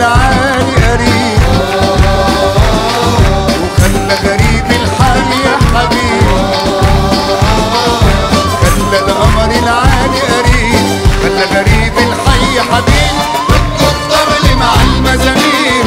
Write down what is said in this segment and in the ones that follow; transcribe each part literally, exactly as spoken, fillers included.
العالي قريب، وخلى غريب الحال يا حبيب، خلى القمر العالي قريب، خلى غريب الحي حبيب. بدكوا الطبل مع المزامير،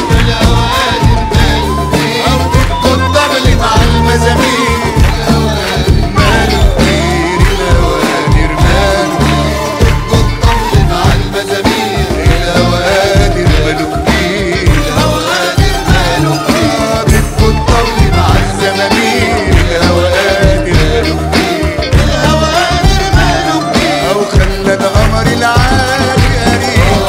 أو بدكوا الطبل مع المزامير، ماله كتير الأوادر ماله كتير، بدكوا الطبل مع المزامير، الأوادر ماله كتير، الأوادر ماله كتير، بدكوا الطبل مع المزامير، الأوادر ماله كتير، الأوادر ماله كتير. أو خلى القمر العالي قريب،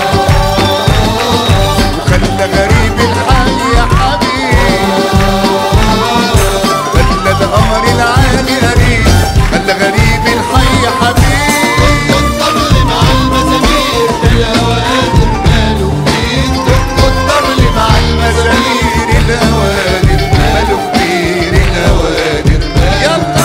وخلى غريب الحي يا حبيب، خلى القمر العالي قريب، خلى غريب الحي يا حبيب. الطبل مع المزامير، الأوادر ماله كتير، الطبل مع المزامير، الأوادر ماله كتير، الأوادر يلا.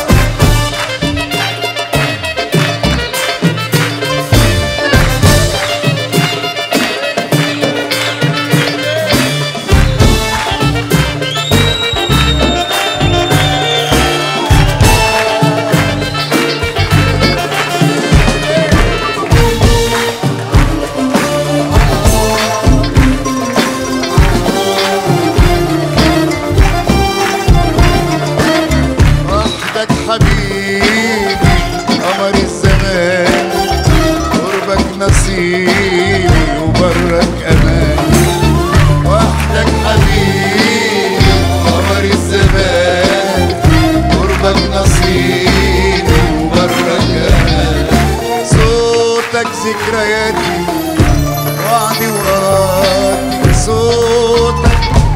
وحدك حبيبي قمر الزمان، قربك نصيبي وبرك اماني. وحدك حبيبي قمر الزمان، قربك نصيبي وبرك اماني. صوتك ذكرياتي وعدي وقاتي، صوتك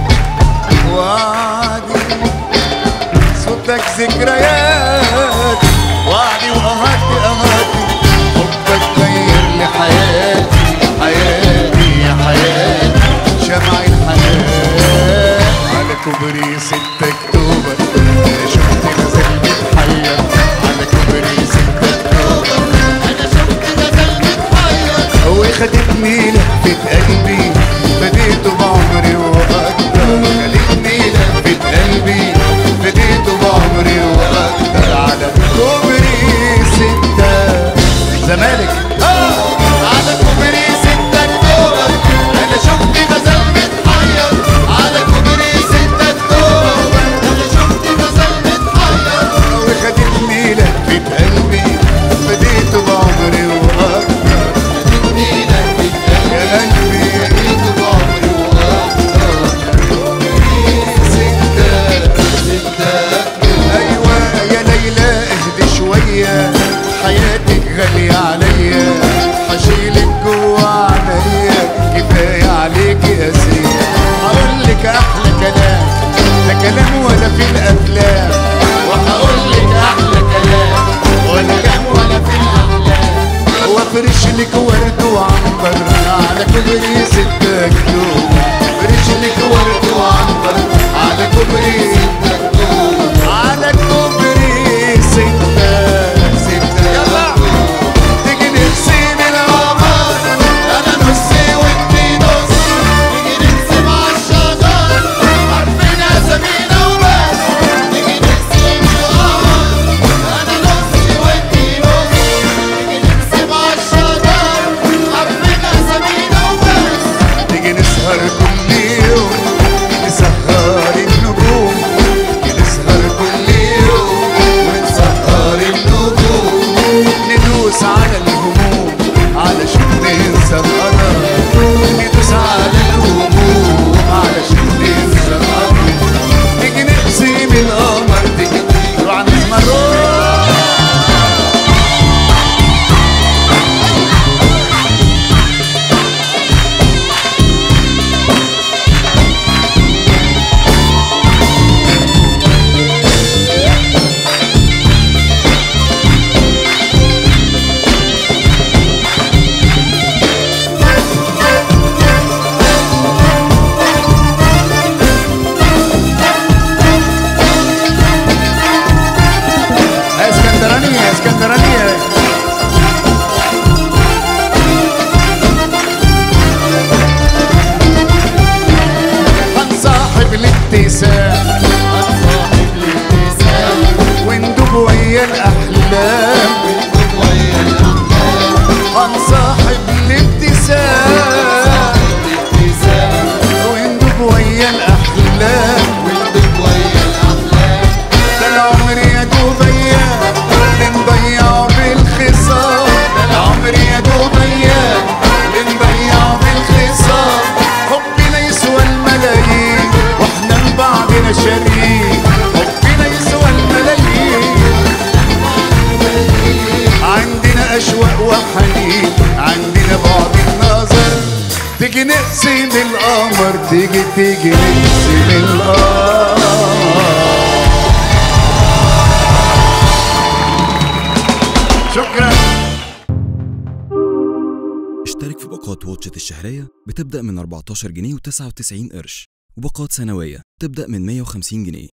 وعدي، صوتك ذكرياتي وعدي وقهاتي قهاتي. حبك غير لي حياتي حياتي يا حياتي، شمع الحياة على كوبري ستة اكتوبر. انا شفت غزال متحير على كوبري ستة اكتوبر، انا شفت غزال متحير وخدتني لفة قلبي، بديته بعمري واكتر، خدتني لفة قلبي بديته بعمري واكتر على كوبري ستة زمالك. اه على كوبري ستة اكتوبر، انا شفت غزال متحير على كوبري ستة اكتوبر، انا شفت غزال متحير وخدتني لفة قلبي، بديته بعمري واكتر، خدتني لفة قلبي بديته بعمري واكتر. كوبري ستة ستة ايوه يا ليلى اهدي شوية، حياتك غالية عليا، هشيلك جوا عينيا، كفاية عليكي قاسية. هقولك احلى كلام، لا كلام ولا في الافلام، وهقولك احلى كلام ولا كلام ولا في الاحلام. وافرش لك ورد وعنبر على كوبري ستة اكتوبر، افرش لك ورد وعنبر على كوبري ستة اكتوبر، على كوبري ستة ستة. يلا تيجي نقسم القمر، انا نصي وانتي نص، تيجي نقسم عالشجر، عارفين اسامينا وبس. تيجي نقسم القمر، انا نصي وانتي نص، تيجي نقسم عالشجر، عارفين اسامينا وبس. تيجي نسهر كل يوم، نسهر النجوم، تيجي نسهر كل يوم ونسهر النجوم، ندوس على الهموم علشان ننسى القدر، ندوس على الهموم علشان ننسى القدر. تيجي نقسم القمر، تيجي نروح نسمع الروح. الابتسام، هنصاحب الابتسام، وندوب ويا الأحلام، وندوب ويا الأحلام، هنصاحب الابتسام، الابتسام، وندوب ويا الأحلام، وندوب ويا الأحلام. ده العمر يا دوب أيام اللي نضيعه بالخصام، ده العمر يا دوب أيام اللي نضيعه بالخصام. حبنا يسوى الملايين واحنا لبعضنا شريك، حبنا يسوى الملايين، عندنا أشواق وحنين، عندنا بعد النظر. تيجي نقسم القمر، تيجي تيجي نقسم القمر. شكرا. اشترك في باقات واتشت الشهرية بتبدأ من أربعتاشر جنيه وتسعة وتسعين قرش، وباقات سنوية تبدأ من مية وخمسين جنيه.